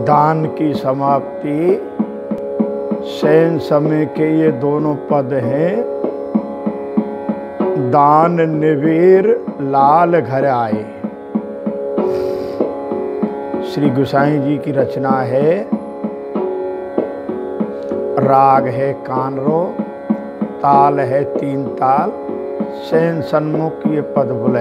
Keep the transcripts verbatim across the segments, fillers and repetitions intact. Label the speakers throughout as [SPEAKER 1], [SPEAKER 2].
[SPEAKER 1] दान की समाप्ति, शयन समय के ये दोनों पद हैं। दान निवेर लाल घर आए। श्री गोसाई जी की रचना है। राग है कानरो, ताल है तीन ताल, शयन सन्मुख ये पद बुले।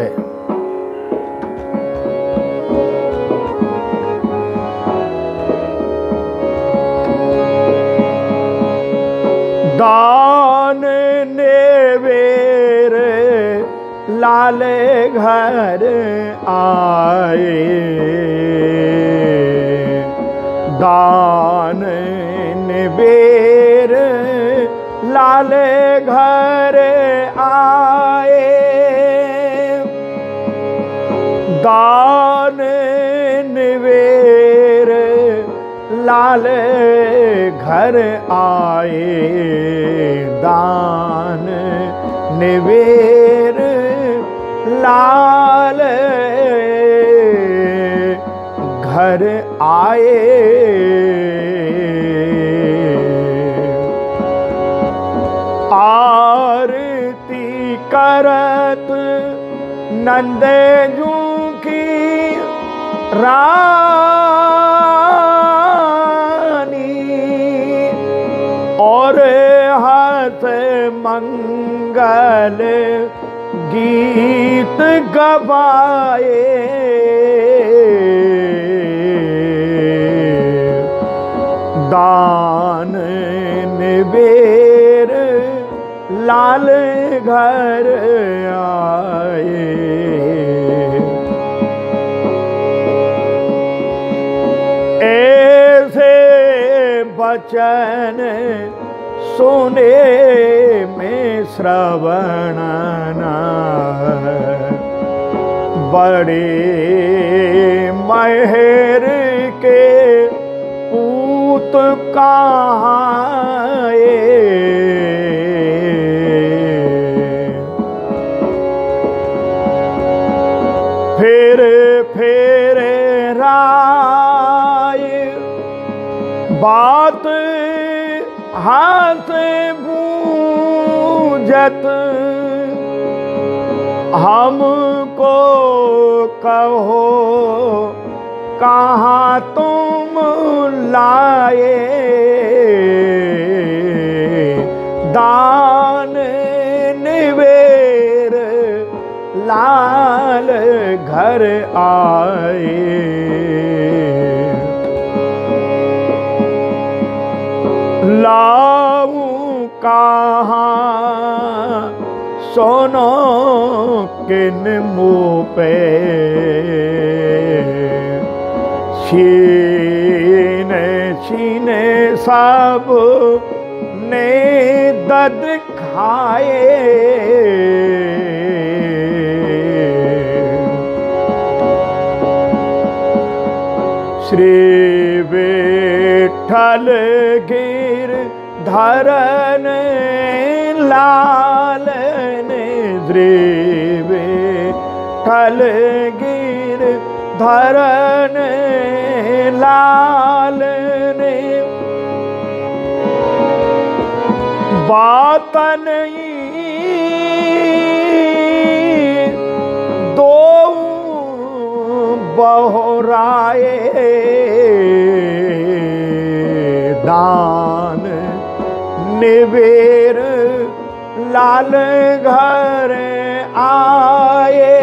[SPEAKER 1] दान नेवेर लाले घर आए। दान नेवेर लाले घर आए। दान निवेर लाले घर आए। दान निवेर लाल घर आए। आरती करत नंदजू की रानी और हाथ मंगल गीत गवाए। दान निवेर लाल घर आए। ऐसे बचन सुने में श्रवण बड़े महर के पूत कहाँ फिर फिर राय बात हाथ बूझत हमको कहो कहाँ तुम लाए। दान निवेर लाल घर आए। लाऊं कहाँ सोनो किन मुँह पे। छीने छीने सब ने दद खाए। श्री विठ्ठल गिर धरन लाल ने। श्री विठ्ठल गिर धरन लाल ने बात नहीं दो बहुराए। दान निवेर लाल घर आए।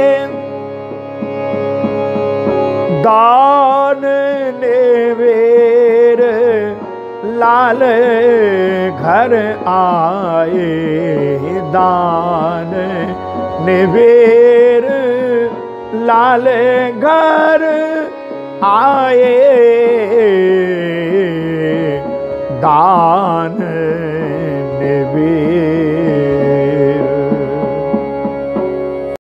[SPEAKER 1] दान निवेर लाल घर आए। दान निवेर लाल घर आए। दान निवेर